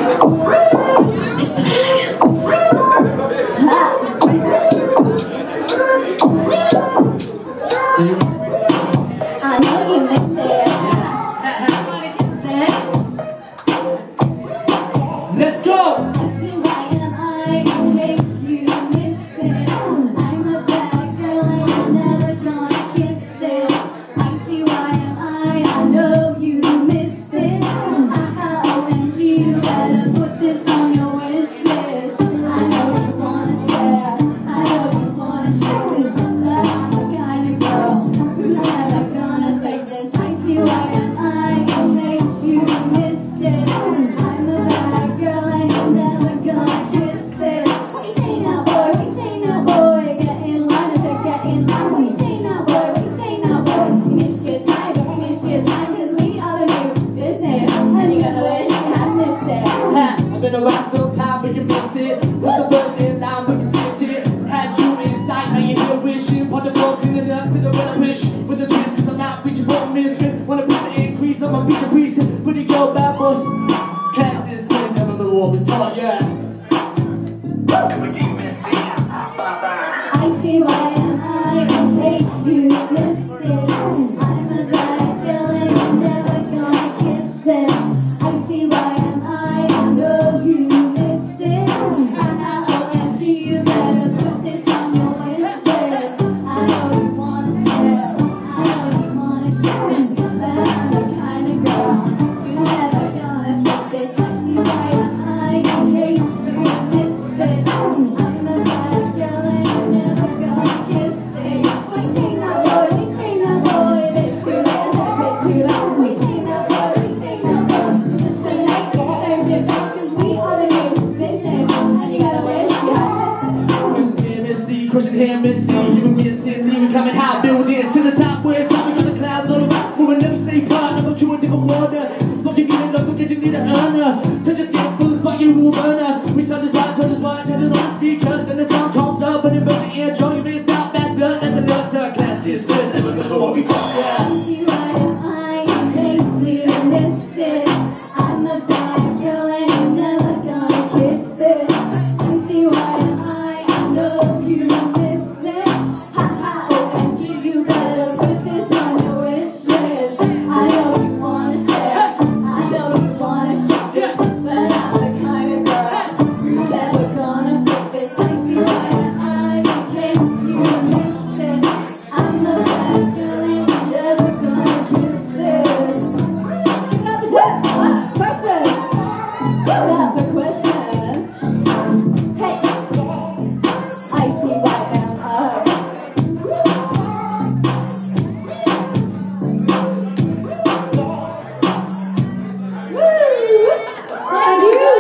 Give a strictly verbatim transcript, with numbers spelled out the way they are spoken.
I know you missed it. Let's go! I see why am I in case you missed it. I'm a bad girl and you're never gonna kiss this. I see why am I, I know you missed it. O M G, you better put this on your wish list. I know you wanna stare, I know you wanna shake this, but I'm the kind of girl who's never gonna fake this. I see why am I in case you missed it. I'm a bad girl and you're never gonna kiss this. What you say now, boy? What you say now, boy? Get in line, I said get in line. What you say now, boy? What you say now, boy? You missed your time, but you missed your time, cause we are the new business, and you're gonna wish you had missed it. Ha, I've been around some time, but you missed it. Was the first in line, but you skipped it. Had you in sight, now you're here wishing. On the floor, cleaning up, sit around a push with a twist, cause I'm not reaching for a misfit. Wanna put the increase on my beat and precinct. Put it go bad boys. Cast this place, I remember what we taught, yeah. I see why am I in case you missed it. I'm a bad girl and you're never gonna kiss this. I see why am I, I know you missed it. O M G, you better put this on your wish list. I know you wanna stare, I know you wanna shake this, but I'm the kind of girl who's never gonna fit this. I see why am I in case you missed it. I'm a bad girl and you're never gonna kiss this. What you say now, boy? What you say now, boy? A bit too late, I said a bit too late. What you say now, boy? What you say now, boy? Just a night, served it back, cause we are the new business, and you gotta wish you had missed it. Question here, Misty, question here, Misty. You and me and Sydney, we coming high, buildings to the top where it's up. We got the clouds all around, moving every stay part, never you a different water. Smoke you get it, look, get you need an earner. Touch your skin, full of spot, you will burn her. We turn this right, turn this right, turn it on the speaker. Then the sound comes up and it burns your eardrum, you miss